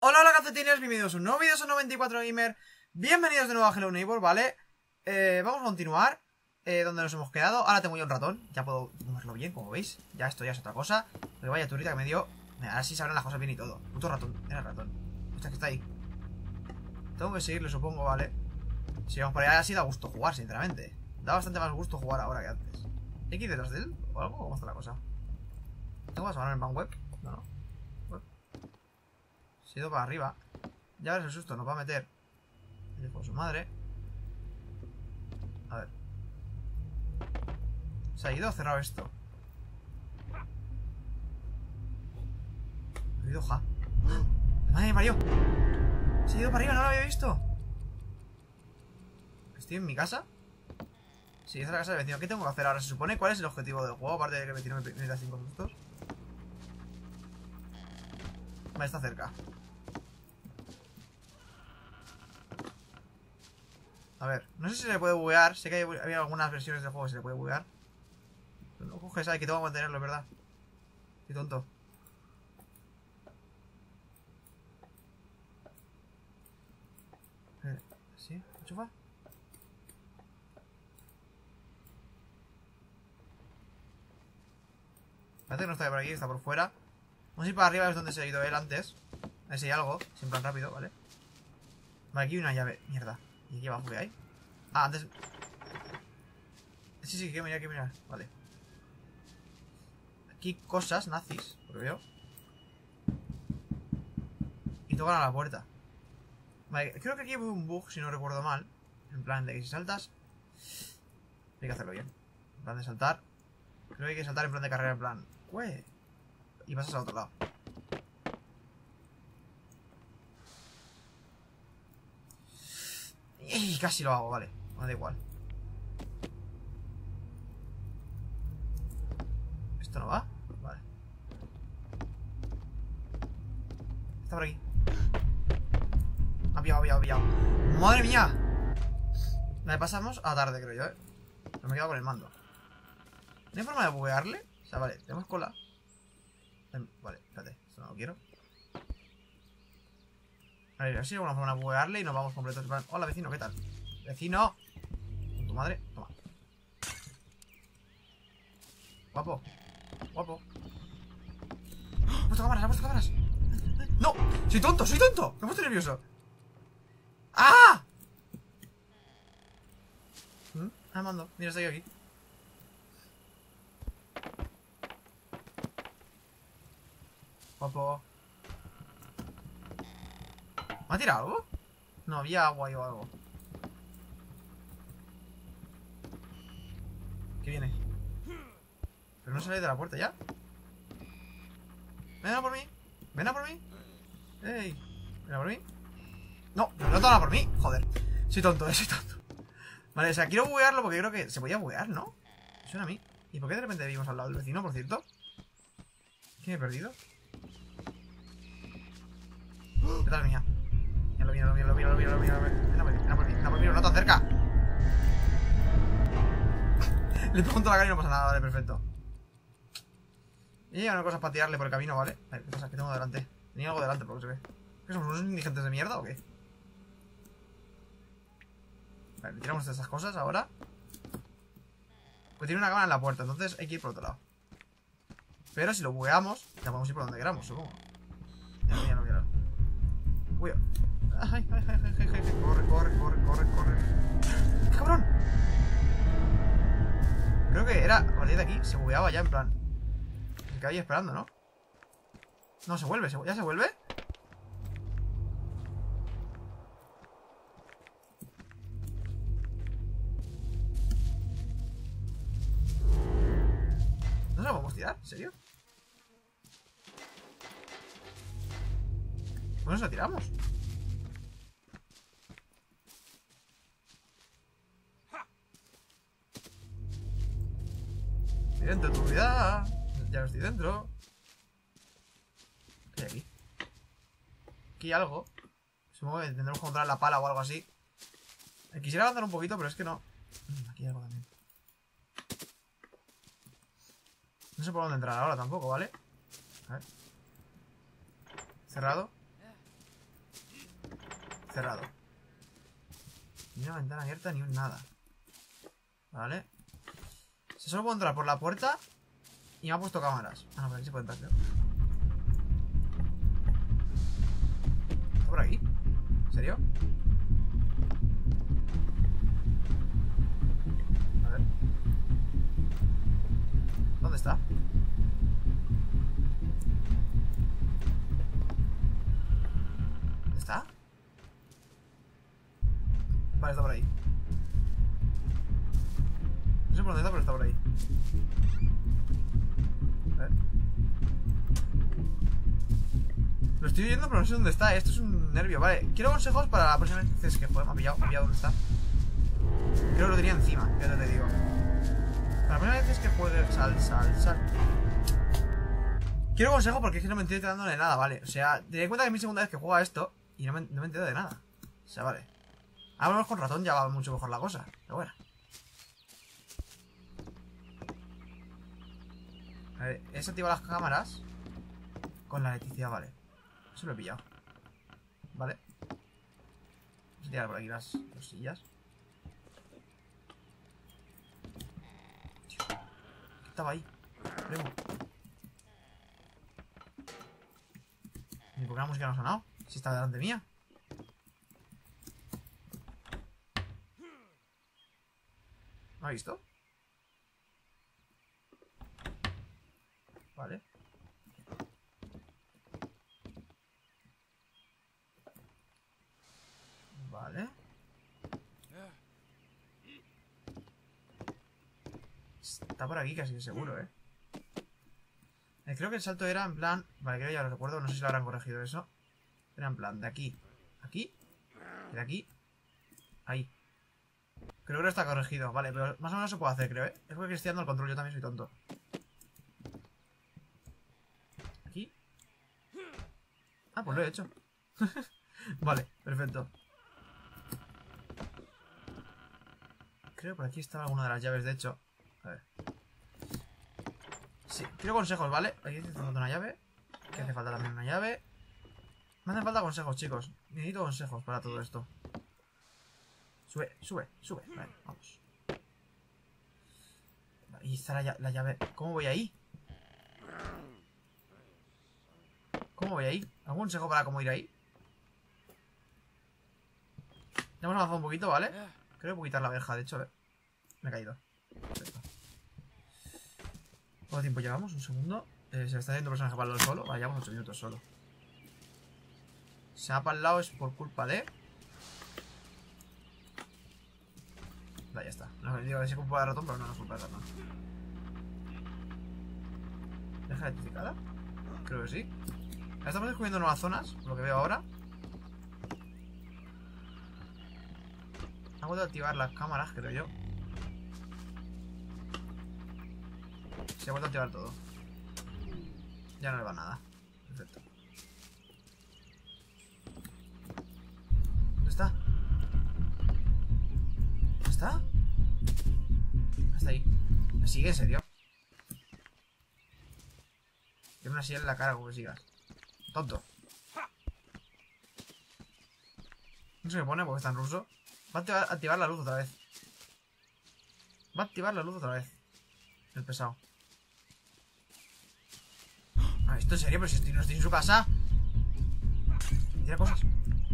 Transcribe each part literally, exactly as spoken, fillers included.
Hola, hola cafetines, bienvenidos a un nuevo vídeo, soy noventa y cuatro Gamer. Bienvenidos de nuevo a Hello Neighbor, ¿vale? Eh, vamos a continuar eh, donde nos hemos quedado. Ahora tengo ya un ratón, ya puedo moverlo bien, como veis. Ya esto ya es otra cosa. Pero vaya turita que me dio. Ahora sí sabrán las cosas bien y todo. Puto ratón, era el ratón. Hostia, que está ahí. Tengo que seguirle, supongo, ¿vale? Si vamos por allá, así da gusto jugar, sinceramente. Da bastante más gusto jugar ahora que antes. ¿Hay que ir detrás de él o algo? ¿Cómo está la cosa? ¿Tengo que sonar en van web? No, no. Se ha ido para arriba. Ya ves el susto, nos va a meter. El hijo de su madre. A ver. Se ha ido, ha cerrado esto. Ha ido ja. ¡Madre mía, Mario! Se ha ido para arriba, no lo había visto. ¿Estoy en mi casa? Sí, esta es la casa del vecino. ¿Qué tengo que hacer ahora? Se supone cuál es el objetivo del juego, aparte de que el vecino me da cinco sustos. Vale, está cerca. A ver, no sé si se le puede buguear. Sé que hay, había algunas versiones del juego que se le puede buguear. Pero no coges ahí, que tengo que mantenerlo, es verdad. Qué tonto. Eh, ¿Sí? ¿Enchufa? Parece que no está por aquí, está por fuera. Vamos a ir para arriba, es donde se ha ido él antes. A ver si hay algo, sin plan rápido, ¿vale? Vale, aquí hay una llave, mierda. ¿Y aquí abajo qué hay? Ah, antes... Sí, sí, que mirar, que mirar, vale. Aquí cosas nazis, por lo que veo. Y tocan a la puerta. Vale, creo que aquí hay un bug, si no recuerdo mal. En plan de que si saltas... Hay que hacerlo bien. En plan de saltar. Creo que hay que saltar en plan de carrera, en plan... ¡Ué! Y pasas al otro lado. Y casi lo hago, vale. Me da igual. ¿Esto no va? Vale. Está por aquí. Ha pillado, ha pillado, ha pillado. ¡Madre mía! Vale, pasamos a tarde, creo yo, ¿eh? No me he quedado con el mando. ¿No hay forma de buguearle? O sea, vale, tenemos cola. Vale, espérate, esto no lo quiero. A ver, a ver si hay alguna forma de buguearle y nos vamos completos. Hola, vecino, ¿qué tal? ¡Vecino! Con tu madre, toma. Guapo, guapo. ¡Ha puesto cámaras, ha puesto cámaras! ¡No! ¡Soy tonto, soy tonto! Me he puesto nervioso. ¡Ah! ¿Mm? Ah, mando, mira, estoy aquí. Guapo. ¿Me ha tirado algo? No, había agua ahí o algo. ¿Qué viene? Pero no sale de la puerta ya. Ven a por mí. Ven a por mí. Ey. Ven a por mí. No, no te van a por mí. Joder. Soy tonto, eh, soy tonto. Vale, o sea, quiero buguearlo porque creo que se podía buguear, ¿no? Me suena a mí. ¿Y por qué de repente vivimos al lado del vecino, por cierto? ¿Qué me he perdido? Detrás mía. Míralo, míralo, míralo, míralo, míralo, míralo. Ven a por mí, ven a por mí, ven a por mí, no tan cerca. Le pregunto la cara y no pasa nada, vale, perfecto. Y hay una cosa para tirarle por el camino, ¿vale? A ver, ¿qué pasa? ¿Qué tengo delante? Tenía algo delante, por lo que se ve. ¿Qué somos, unos indigentes de mierda o qué? Vale, le tiramos de estas cosas ahora. Pues tiene una cámara en la puerta, entonces hay que ir por otro lado. Pero si lo bugueamos, ya podemos ir por donde queramos, supongo. Míralo, míralo, míralo. Uy. Ay, ay, ay, ay, ay, ay. Corre, corre, corre, corre, corre. ¡Qué cabrón! Creo que era, a partir de aquí, se bugueaba ya, en plan. Se queda ahí esperando, ¿no? No, se vuelve, ¿ya se vuelve? ¿No se lo podemos tirar? ¿En serio? ¿Cómo nos lo tiramos? Estoy dentro de tu vida. Ya no estoy dentro. ¿Qué hay aquí? Aquí hay algo. Supongo que tendremos que encontrar la pala o algo así. Quisiera avanzar un poquito, pero es que no. Aquí hay algo también. No sé por dónde entrar ahora tampoco, ¿vale? A ver. Cerrado. Cerrado. Ni una ventana abierta ni un nada. Vale. Se solo puedo entrar por la puerta. Y me ha puesto cámaras. Ah, no, por aquí se puede entrar, creo. ¿Está por aquí? ¿En serio? A ver. ¿Dónde está? ¿Dónde está? Vale, está por ahí. No sé por dónde está, pero está por ahí. A ver. Lo estoy viendo, pero no sé dónde está. Esto es un nervio. Vale, quiero consejos para la próxima vez que juegue. Me ha pillado, me ha pillado dónde está. Creo que lo tenía encima, ya te digo. Para la próxima vez que juegue. Sal, sal, sal. Quiero consejo porque es que no me estoy enterando de nada, ¿vale? O sea, ten en cuenta que es mi segunda vez que juego a esto y no me, no me entero de nada. O sea, vale. Ahora menos con ratón ya va mucho mejor la cosa. Pero bueno. A ver, he desactivado las cámaras con la electricidad, vale. Eso lo he pillado. Vale. Vamos a tirar por aquí las, las sillas. Tío, ¿qué estaba ahí? Primo. ¿Y por qué la música no ha sonado? Si está delante mía. ¿No ha visto? Vale. Vale. Está por aquí casi seguro, eh. eh Creo que el salto era en plan... Vale, creo que ya lo recuerdo. No sé si lo habrán corregido eso. Era en plan de aquí. Aquí. De aquí. Ahí. Creo que no está corregido. Vale, pero más o menos se puede hacer, creo, eh. Es porque estoy dando el control. Yo también soy tonto. Aquí. Ah, pues lo he hecho. Vale, perfecto. Creo que por aquí estaba alguna de las llaves, de hecho. A ver. Sí, quiero consejos, ¿vale? Aquí hace falta una llave. Aquí hace falta también una llave. Me hacen falta consejos, chicos. Necesito consejos para todo esto. Sube, sube, sube. Vale, vamos. Ahí está la, la llave. ¿Cómo voy ahí? ¿Cómo voy ahí? ¿Algún consejo para cómo ir ahí? Ya hemos avanzado un poquito, ¿vale? Creo que puedo quitar la verja, de hecho, a ver. Me he caído. Perfecto. ¿Cuánto tiempo llevamos? Un segundo. Eh, se me está haciendo un personaje para el lado solo. Vale, llevamos ocho minutos solo. Se va para el lado es por culpa de... Vale, ya está. No, digo que es culpa de ratón, pero no, no es culpa de ratón. ¿Deja electrificada? Creo que sí. Estamos descubriendo nuevas zonas, por lo que veo ahora. Han vuelto a activar las cámaras, creo yo. Se ha vuelto a activar todo. Ya no le va nada. Perfecto. ¿Dónde está? ¿Dónde está? Hasta ahí. ¿Me sigue en serio? Tiene una silla en la cara como que sigas. Tonto. No se me pone porque está en ruso. Va a activar, activar la luz otra vez. Va a activar la luz otra vez. El pesado. Ah, ¿esto en serio? Pero si estoy, no estoy en su casa. Tira cosas.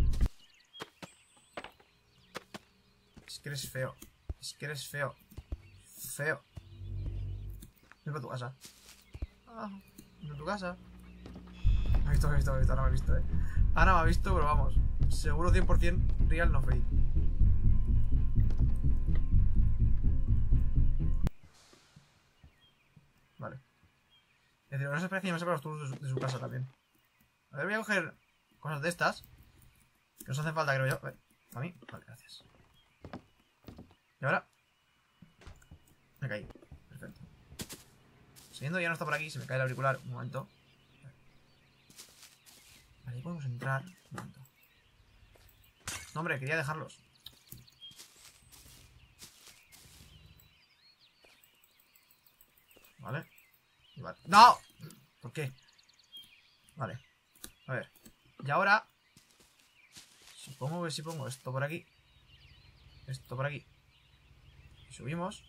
Es que eres feo. Es que eres feo. Feo. Ven para tu casa. Ah, ven a tu casa. Me ha visto, me ha visto, me ha visto. Ahora me ha visto, eh. Ahora me ha visto, pero vamos. Seguro cien por cien real, no fake. Vale. Es decir, no se espera que yo me sepa los turnos de su, de su casa también. A ver, voy a coger cosas de estas. Que nos hacen falta, creo yo. A ver, ¿para mí? Vale, gracias. Y ahora... Me caí. Perfecto. Siguiendo, ya no está por aquí. Se me cae el auricular. Un momento. Vale, ahí podemos entrar. Un momento. No, hombre, quería dejarlos. Vale. Y vale. ¡No! ¿Por qué? Vale. A ver. Y ahora... Supongo que si pongo esto por aquí. Esto por aquí. Y subimos.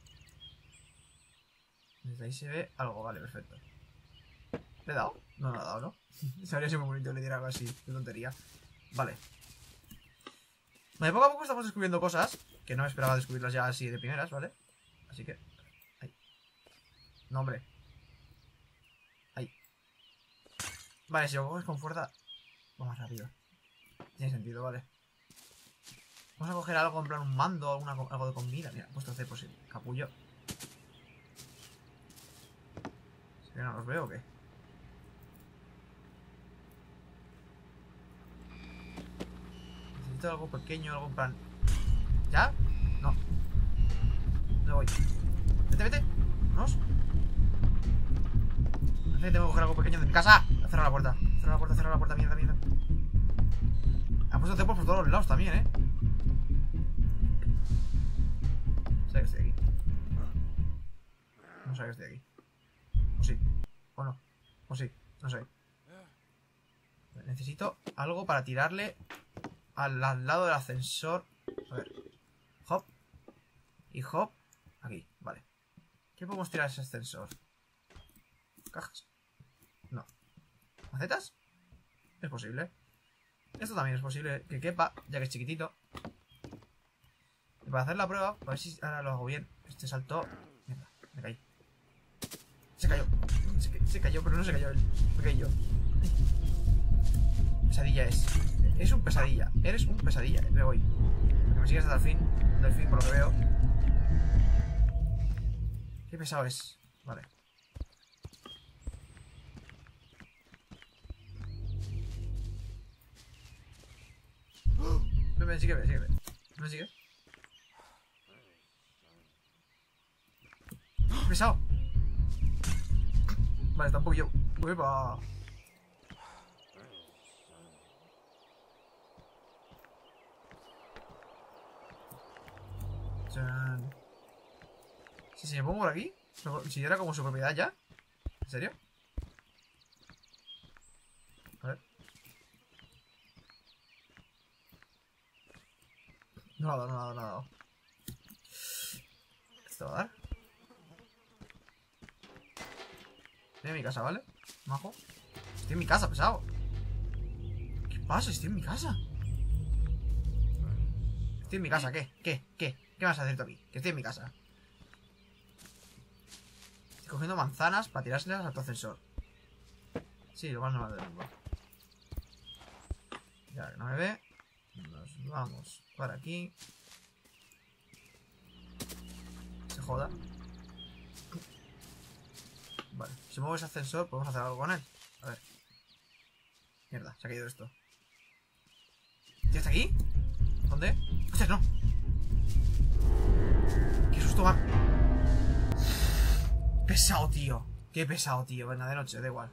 Desde ahí se ve algo, vale, perfecto. ¿Le he dado? No, no le he dado, ¿no? Se habría sido muy bonito que le diera algo así, de tontería. Vale. De poco a poco estamos descubriendo cosas que no me esperaba descubrirlas ya así de primeras, ¿vale? Así que... Ahí. No, hombre. Ahí. Vale, si lo coges con fuerza... Va más rápido. Tiene sentido, vale. Vamos a coger algo en plan un mando, alguna, algo de comida. Mira, he puesto C por si capullo. ¿Es que no los veo o qué? Necesito algo pequeño, algo en plan... ¿Ya? No. ¿Dónde voy? Vete, vete. Vámonos. No sé, tengo que coger algo pequeño de mi casa. Cerra la puerta. Cerra la puerta, cerra la puerta. Mierda, mierda. Ha puesto templos por todos los lados también, ¿eh? No sé que estoy aquí. No sé que estoy aquí. O sí. O no. O sí. No sé. Necesito algo para tirarle al, al lado del ascensor. A ver. Hop. Y hop. Aquí. Vale. ¿Qué podemos tirar a ese ascensor? ¿Cajas? No. ¿Macetas? Es posible. Esto también es posible que quepa, ya que es chiquitito. Y para hacer la prueba, a ver si ahora lo hago bien. Este salto... Mierda, me caí. Se cayó. Se, se cayó, pero no se cayó él. Me caí yo. Pesadilla es. Es un pesadilla. Eres un pesadilla. Me voy. Porque me sigues hasta el fin. Del fin, por lo que veo. Qué pesado es. Vale. No me sigue, sígueme. ¿No me sigue? ¡Oh, pesado! Vale, está un poquillo. ¡Uepa! Chan. Si se me pongo por aquí, si era como su propiedad ya. ¿En serio? A ver. No lo ha dado, no lo ha dado, no lo ha dado. ¿Esto va a dar? Estoy en mi casa, ¿vale? Majo. Estoy en mi casa, pesado. ¿Qué pasa? Estoy en mi casa. Estoy en mi casa, ¿qué? ¿Qué? ¿Qué? ¿Qué vas a hacer tú aquí? Que estoy en mi casa. Estoy cogiendo manzanas para tirárselas a tu ascensor. Sí, lo más normal del mundo. Ya que no me ve. Nos vamos para aquí. Se joda. Vale, si muevo ese ascensor, podemos hacer algo con él. A ver. Mierda, se ha caído esto. ¿Ya está aquí? ¿Dónde? ¡Hostia, no! ¡Qué susto va! Pesado, tío. Qué pesado, tío. Venga, de noche, da igual.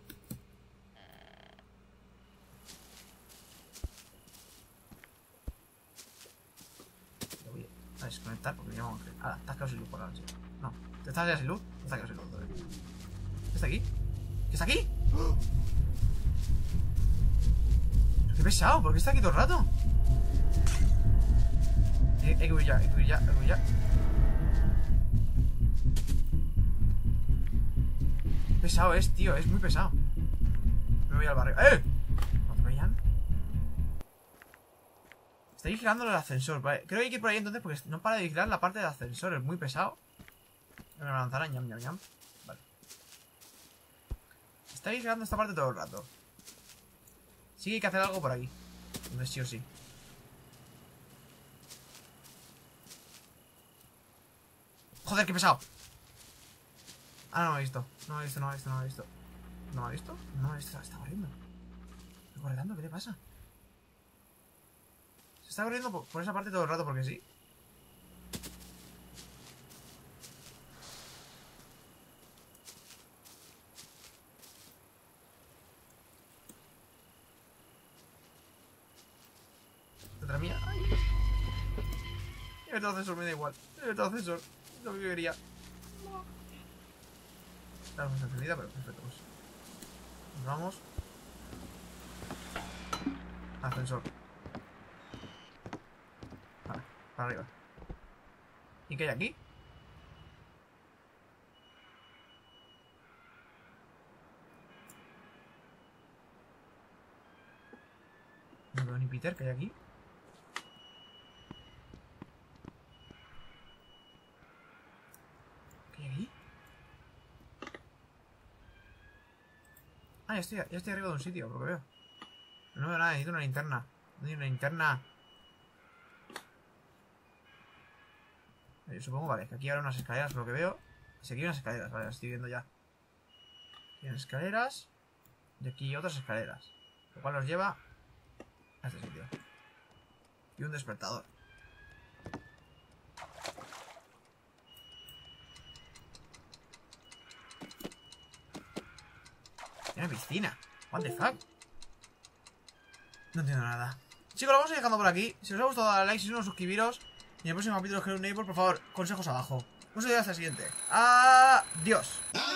Lo voy a desconectar porque me llamo Ángel. Ahora, estás quedado sin luz por la noche. No, ¿te estás ya sin luz? Te estás quedado sin luz todavía. ¿Qué está aquí? ¿Qué está aquí? ¡Qué pesado! ¿Por qué está aquí todo el rato? Hay, hay que huir ya, hay que huir ya, hay que huir ya. Qué pesado es, tío, es muy pesado. Me voy al barrio. ¡Eh! ¿No te veían? Está vigilando el ascensor. Vale, creo que hay que ir por ahí entonces porque no para de vigilar la parte del ascensor. Es muy pesado. Una manzana, ñam, ñam, ñam. Vale. Está vigilando esta parte todo el rato. Sí que hay que hacer algo por aquí. Entonces sí o sí. Joder, qué pesado. Ah, no me ha visto. No me ha visto, no me ha visto, no me ha visto. ¿No me ha visto? No me ha visto, está corriendo. Está corriendo, ¿qué le pasa? Se está corriendo por, por esa parte todo el rato porque sí. Detrás mía. ¡Ay! El ascensor me da igual. El ascensor. Lo que yo quería. La luz está encendida, pero perfecto, pues. Nos vamos. Ascensor. Para arriba. ¿Y qué hay aquí? No veo ni Peter, ¿qué hay aquí? ¿Qué hay aquí? Ah, ya estoy, ya estoy arriba de un sitio, por lo que veo. No veo nada, necesito una linterna. No hay una linterna. Yo supongo, vale, que aquí habrá unas escaleras, por lo que veo. Sí, aquí hay unas escaleras, vale, las estoy viendo ya. Aquí hay unas escaleras. Y aquí otras escaleras. Lo cual nos lleva a este sitio. Y un despertador. Hay una piscina. What the fuck. No entiendo nada. Chicos, lo vamos a ir dejando por aquí. Si os ha gustado, dale like, si no, suscribiros. Y en el próximo capítulo de Hello Neighbor, por favor, consejos abajo. Un saludo y hasta el siguiente. Adiós.